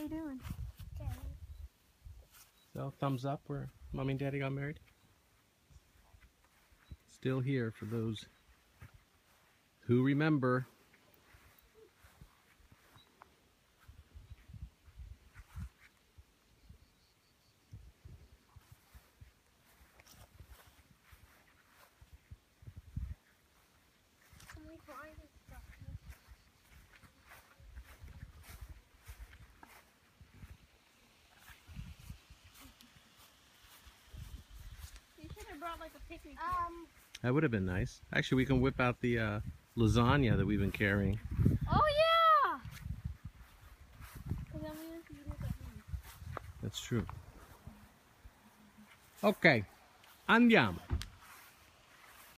you doing? Okay. So, thumbs up where Mommy and Daddy got married. Still here for those who remember. Can we find this stuff? You should have brought like a picnic here. That would have been nice. Actually, we can whip out the lasagna that we've been carrying. Oh yeah! Because then we can look at him. That's true. Ok, andiamo.